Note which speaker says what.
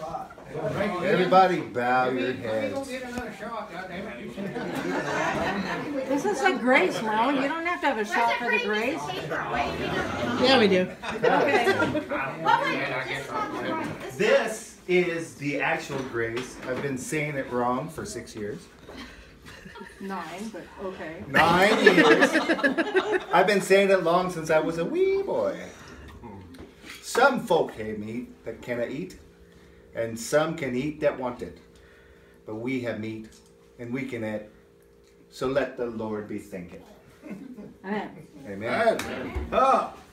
Speaker 1: Everybody bow your
Speaker 2: Let me go
Speaker 1: heads.
Speaker 2: get another shot, goddammit. You said
Speaker 3: This is the grace, Mo. You don't have to have a shot for the grace.
Speaker 4: Yeah, we do.
Speaker 3: Okay.
Speaker 1: This is the actual grace. I've been saying it wrong for 6 years.
Speaker 3: 9, but okay.
Speaker 1: 9 years. I've been saying it long since I was a wee boy. Some folk have meat that cannot eat, and some can eat that want it. But we have meat, and we can eat. So let the Lord be thinking.
Speaker 3: Amen.
Speaker 1: Amen.
Speaker 5: Oh.